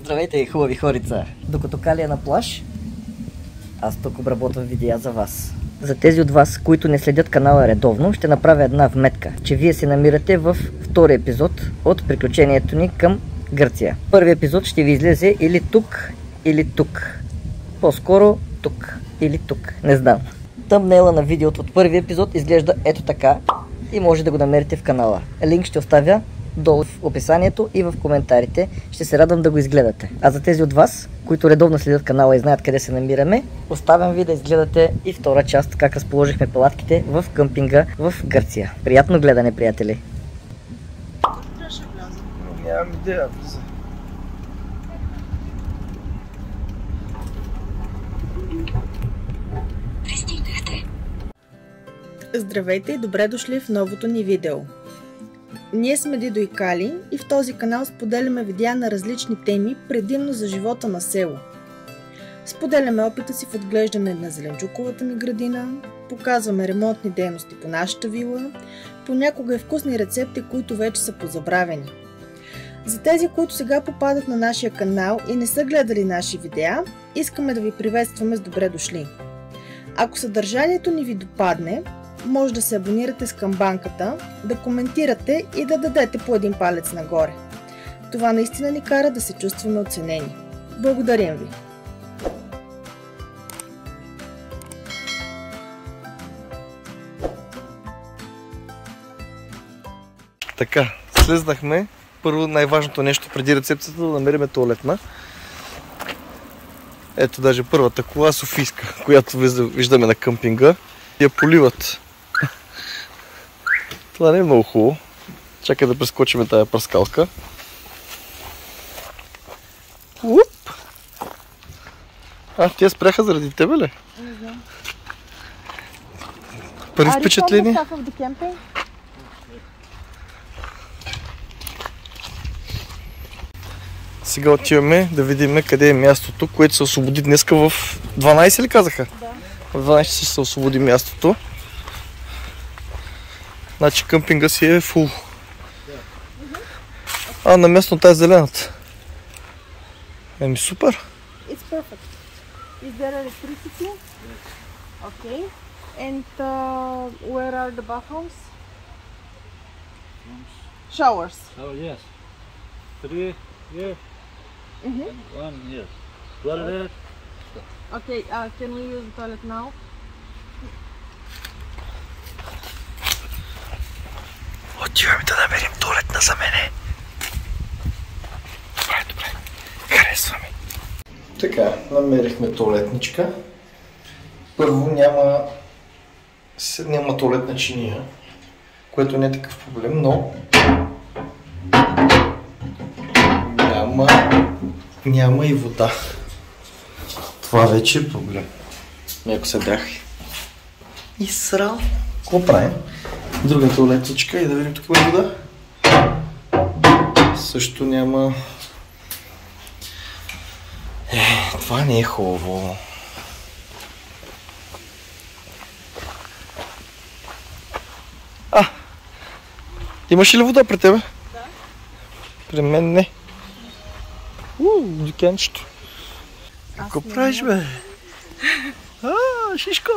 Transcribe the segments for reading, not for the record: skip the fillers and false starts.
Здравейте, хубави хорица! Докато Кали е на плаж, аз тук обработвам видеа за вас. За тези от вас, които не следят канала редовно, ще направя една вметка, че вие се намирате в втори епизод от приключението ни към Гърция. Първи епизод ще ви излезе или тук, или тук. По-скоро тук или тук, не знам. Тъмнейла на видеото от първи епизод изглежда ето така и може да го намерите в канала. Линк ще оставя долу в описанието и в коментарите. Ще се радвам да го изгледате. А за тези от вас, които редовно следят канала и знаят къде се намираме, оставям ви да изгледате и втора част, как разположихме палатките в къмпинга в Гърция. Приятно гледане, приятели! Нямам идея. Здравейте и добре дошли в новото ни видео. Ние сме Дидо и Кали и в този канал споделяме видеа на различни теми, предимно за живота на село. Споделяме опита си в отглеждане на зеленчуковата ни градина, показваме ремонтни дейности по нашата вила, понякога и вкусни рецепти, които вече са позабравени. За тези, които сега попадат на нашия канал и не са гледали наши видеа, искаме да ви приветстваме с добре дошли. Ако съдържанието ни ви допадне, може да се абонирате с камбанката, да коментирате и да дадете по един палец нагоре. Това наистина ни кара да се чувстваме оценени. Благодарим ви! Така, слезнахме. Първо най-важното нещо преди рецепцията да намерим тоалетна. Ето даже първата кола софийска, която виждаме на къмпинга. Я поливат. Това не е много хубаво. Чакай да прескочим тая пръскалка. Уп! Тя спряха заради тебе ли? Не знам. Първи впечатление? Сега отиваме да видим къде е мястото, което се освободи днеска в 12 ли казаха? Да. В 12 ще се освободи мястото. Значи къмпинга си е фул. На място тази зелената. Еми супер. It's perfect. Is there electricity? Okay. And where are the bathrooms? Showers. Oh yes. 3 here. And 1 here. Toilet. Okay, can we use the toilet now? Отиваме да намерим туалетна за мене. Добре. Харесва ми. Така, намерихме туалетничка. Първо няма туалетна чиния, което не е такъв проблем, но няма и вода. Това вече е проблем. Няко се бях и срал. Какво правим? Друга туалетничка и да видим тук има вода. Също няма... това не е хубаво. Имаш ли вода при тебе? Да. При мен не. Дюкенчето. Какво правиш, бе? Шишко!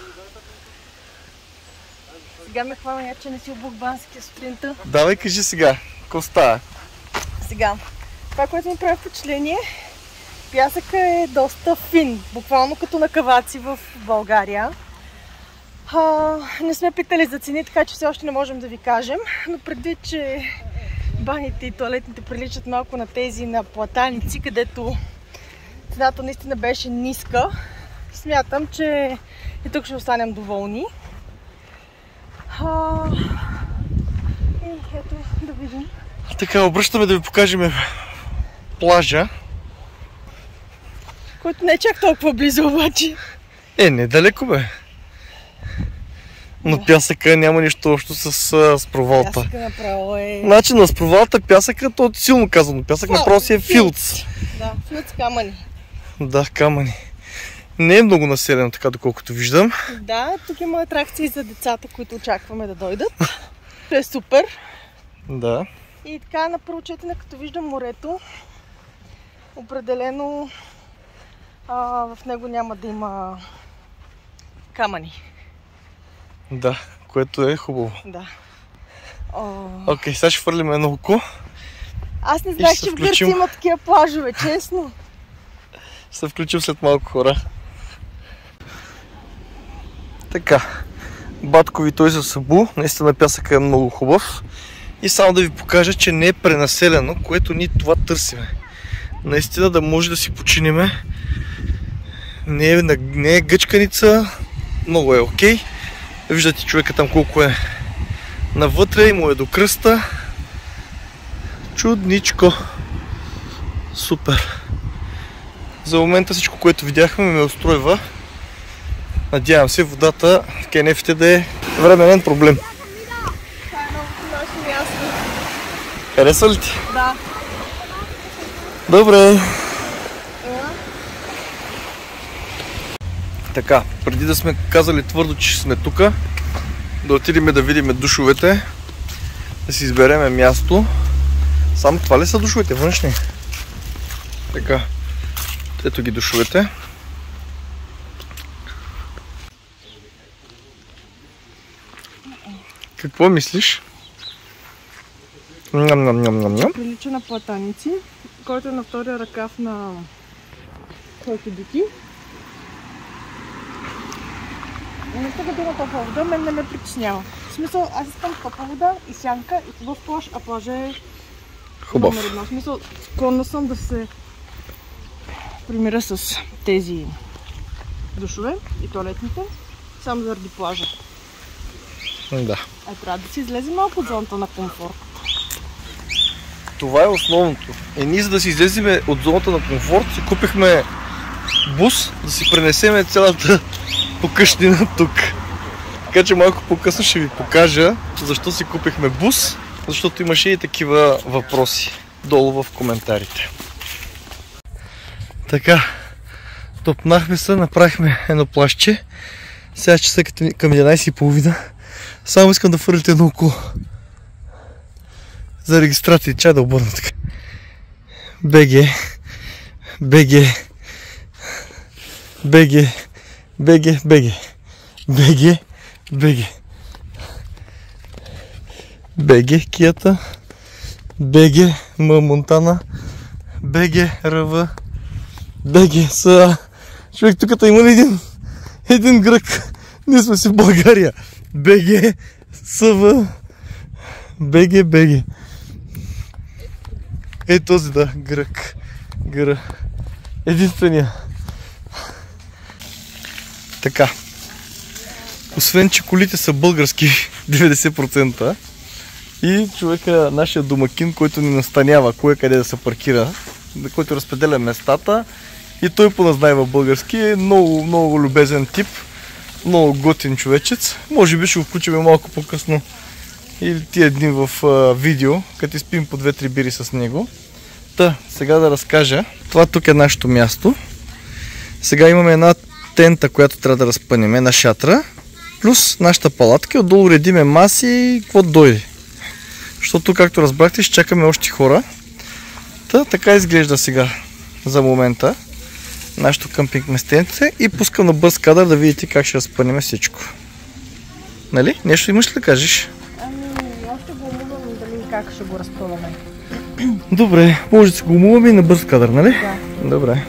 Сега ме хваля, че не си обух бански сутринта. Давай, кажи сега. Какво става? Сега, това, което ми прави впечатление, пясъка е доста фин, буквално като на каваци в България. Не сме питали за цени, така че все още не можем да ви кажем, но предвид, че баните и тоалетните приличат малко на тези на платаници, където цената наистина беше ниска, смятам, че и тук ще останем доволни. И ето да видим. Така, обръщаме да ви покажем плажа. Който не е чак толкова близо обаче. Недалеко, бе. Но пясъка няма нищо общо с провалта. Пясъка направо е... Значи на провалта пясъка, то е силно казано. Пясък направо си е филц. Да, филц камъни. Да, камъни. Не е много населено, така доколкото виждам. Да, тук има атракции за децата, които очакваме да дойдат. Това е супер. Да. И така на първо четене, като виждам морето, определено в него няма да има камъни. Да, което е хубаво. Да. Окей, сега ще хвърлим едно око. Аз не знаех, че в Гърция има такива плажове, честно. Ще се включим след малко, хора. Така, Баткови той за Сабу, наистина пясъка е много хубав. И само да ви покажа, че не е пренаселено, което ние това търсиме. Наистина да може да си починеме. Не е гъчканица, много е окей. Виждате човека там колко е навътре и му е до кръста. Чудничко. Супер. За момента всичко, което видяхме, ме устройва. Надявам се водата в кенефите да е временен проблем. Това е новото наше място. Харесва ли ти? Да. Добре. Така, преди да сме казали твърдо, че сме тука, да отидем да видим душовете, да си избереме място. Само това ли са душовете? Външни? Така, ето ги душовете. Какво мислиш? Ням-ням-ням-ням. Прилича на платаници, който е на втория ръкав на който дики. Не стига да има топла вода, мен не ме притеснява. В смисъл, аз искам топла вода и сянка и хубав плаж, а плажа е Хубав. номер едно. В смисъл, склонна съм да се примиря с тези душове и туалетните, само заради плажа. Да. Трябва да се излезе малко от зоната на комфорт. Това е основното. Ние за да си излезем от зоната на комфорт, си купихме бус, да си пренесеме цялата покъщнина тук. Така че малко по-късно ще ви покажа защо си купихме бус, защото имаше и такива въпроси долу в коментарите. Така, топнахме се, направихме едно плащче. Сега часа към 11:30. Само искам да фърлите едно око за регистрация. Чай да обърна така. БГ, БГ, БГ, БГ, БГ, БГ, БГ, БГ Кията, БГ Монтана, БГ РВ, БГ СА. Човек, тук има ли един грък? Ние сме си в България. БГ СВ, БГ. Е този, да, грък. Единствения. Така. Освен, че колите са български 90% и човека, нашия домакин, който ни настанява кое къде да се паркира, който разпределя местата и той поназнае в български, е много, много любезен тип, много готин човечец. Може би ще го включим малко по-късно или тия дни в видео, като изпим по 2-3 бири с него. Та, сега да разкажа. Това тук е нашето място. Сега имаме една тента, която трябва да разпънем, една шатра, плюс нашата палатка. Отдолу редиме маси и какво дойде. Защото, както разбрахте, ще чакаме още хора. Та, така изглежда сега за момента нашето къмпинг местенце и пускам на бърз кадър да видите как ще разпънем всичко. Нали? Нещо имаш ли да кажеш? Още го умувам дали как ще го разпъваме. Добре, може да се го умуваме и на бърз кадър, нали? Да. Добре.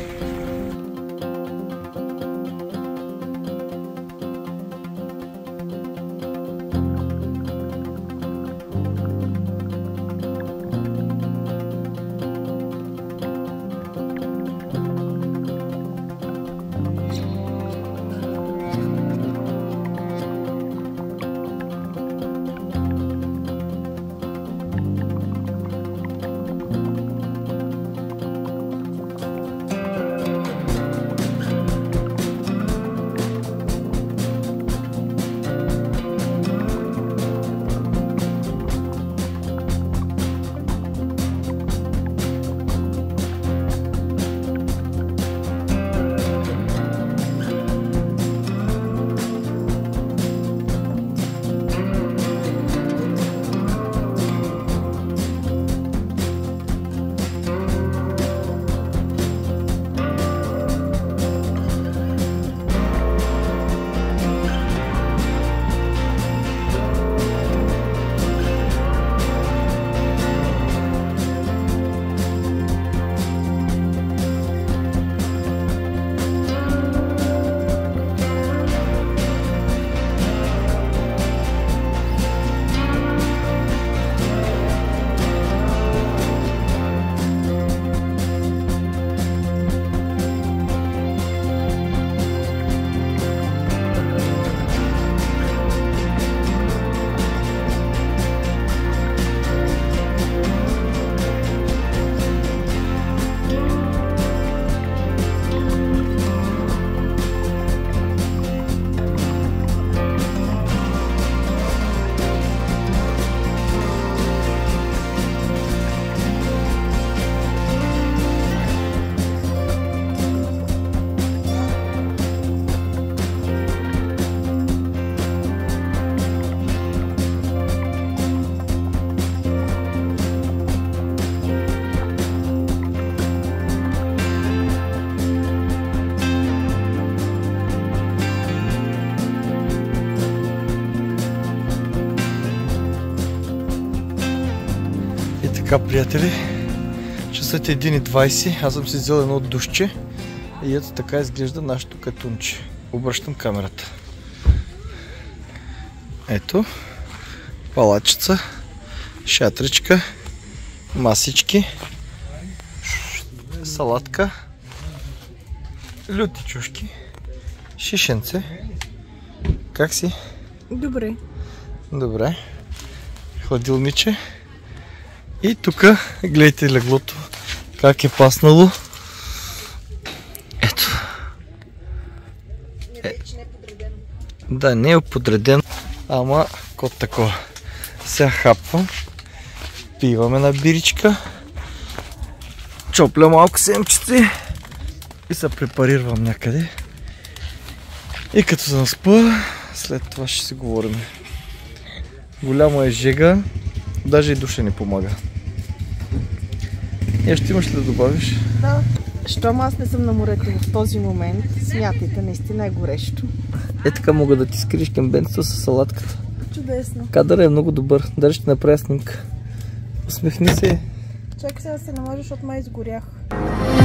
Така, приятели, часът е 1:20, аз съм си взел едно душче и ето така изглежда нашето катунче. Обръщам камерата. Ето, палачица, шатричка, масички, салатка, люти чушки, шишенце. Как си? Добре. Добре. Хладилниче. И тук, гледайте леглото, как е паснало. Ето. Вече не е подредено. Да, не е подредено, ама код такова. Сега хапвам. Пиваме на биричка. Чопля малко семчици. И се препарирам някъде. И като се наспа, след това ще си говорим. Голяма е жега. Даже и душа не помага. И ще имаш ли да добавиш? Да. Щом аз не съм на морето в този момент, смятайте, наистина е горещо. Е, така мога да ти скриеш кембенцето с салатката. Чудесно. Кадърът е много добър. Даже ще направя снимка. Усмихни се. Чакай сега да се наложи, защото май изгорях.